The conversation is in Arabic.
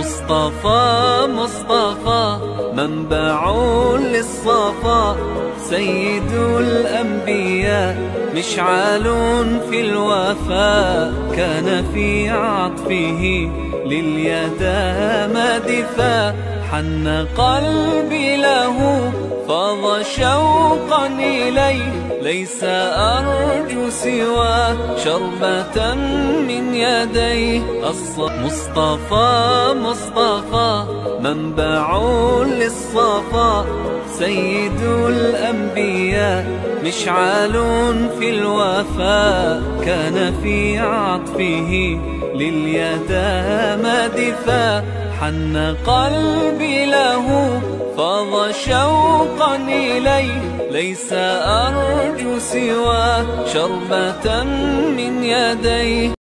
مصطفى مصطفى منبع للصفا، سيد الأنبياء مشعل في الوفاء، كان في عطفه لليتامى دفاع، حن قلبي له فاض شوقا إليه، ليس أرجو سوى شربة من يديه. مصطفى مصطفى منبع للصفا، سيد الأنبياء مشعل في الوفاء، كان في عطفه لليتامى دفاع، حن قلبي له فاض شوقا إليه، ليس أرجو سوى شربة من يديه.